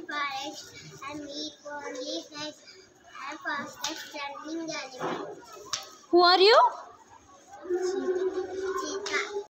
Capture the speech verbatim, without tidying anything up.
forest and eat only fish and fastest running animal. Who are you? Cheetah.